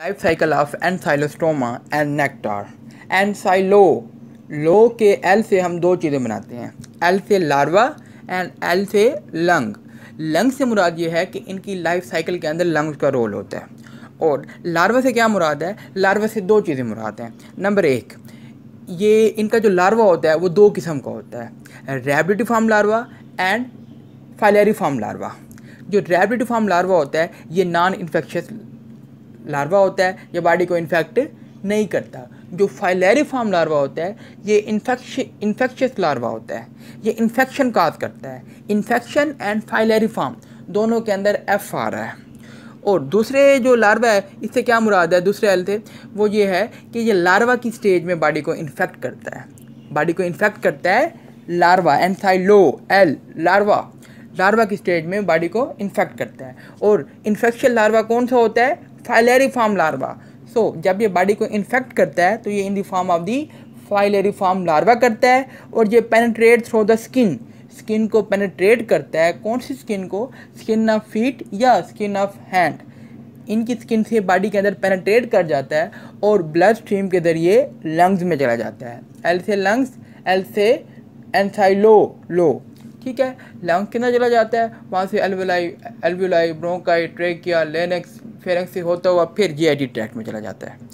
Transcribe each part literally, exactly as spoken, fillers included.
Life cycle of ancylostoma and Necator. एंथाइलो लो के एल से हम दो चीज़ें बनाते हैं, एल से लार्वा एंड एल से लंग। लंग से मुराद ये है कि इनकी लाइफ साइकिल के अंदर लंग्स का रोल होता है। और लार्वा से क्या मुराद है? लार्वा से दो चीज़ें मुराद हैं। नंबर एक, ये इनका जो लार्वा होता है वो दो किस्म का होता है, rhabditiform larva and filariform larva. जो रैबिडिफॉर्म लार्वा होता है ये नॉन इन्फेक्शियस लार्वा होता है, ये बॉडी को इन्फेक्ट नहीं करता। जो फाइलेरिफॉर्म लार्वा होता है ये इन्फेक्श इन्फेक्शियस लार्वा होता है, ये इन्फेक्शन काज करता है। इन्फेक्शन एंड फाइलेरिफॉर्म दोनों के अंदर एफ आ रहा है। और दूसरे जो लार्वा है इससे क्या मुराद है दूसरे एल से, वो ये है कि ये लार्वा की स्टेज में बॉडी को इन्फेक्ट करता है, बॉडी को इन्फेक्ट करता है लार्वा। एंथाइलो एल लार्वा, लार्वा की स्टेज में बॉडी को इन्फेक्ट करता है। और इन्फेक्शन लार्वा कौन सा होता है? फाइलेरिफॉर्म लार्वा। सो so, जब ये बॉडी को इन्फेक्ट करता है तो ये in the form of the filariform larva करता है। और ये penetrate through the skin, skin को पेनिट्रेट करता है। कौन सी स्किन को? स्किन ऑफ फीट या स्किन ऑफ हैंड। इनकी स्किन से बॉडी के अंदर पेनिट्रेट कर जाता है और ब्लड स्ट्रीम के ज़रिए लंग्स में चला जाता है। एल से लंग्स, एल से एंथाइलो लो, ठीक है। लंग्स के अंदर चला जाता है, वहाँ से alveoli alveoli bronchi trachea larynx pharynx से होता हुआ फिर जीआईटी ट्रैक्ट में चला जाता है।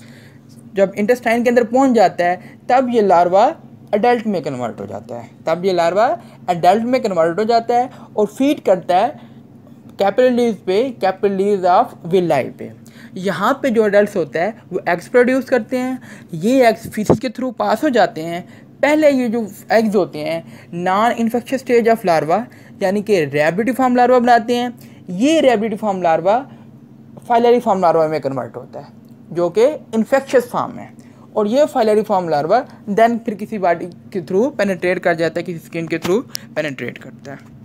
जब इंटेस्टाइन के अंदर पहुँच जाता है तब ये लार्वा अडल्ट में कन्वर्ट हो जाता है, तब ये लार्वा अडल्ट में कन्वर्ट हो जाता है और फीड करता है कैपिलरीज पे, कैपिलरीज ऑफ विलाई पे। यहाँ पे जो अडल्ट होता है वो एग्स प्रोड्यूस करते हैं। ये एग्स फीसिस के थ्रू पास हो जाते हैं। पहले ये जो एग्स होते हैं non infectious stage of larva यानी कि रैबिडिफॉर्म लार्वा बनाते हैं। ये रैबिडिफॉर्म लार्वा फाइलेरिफॉर्म लार्वा में कन्वर्ट होता है जो कि इन्फेक्शियस फॉर्म है। और ये फाइलेरिफॉर्म लार्वा देन फिर किसी बॉडी के थ्रू पेनिट्रेट कर जाता है, किसी स्किन के थ्रू पेनिट्रेट करता है।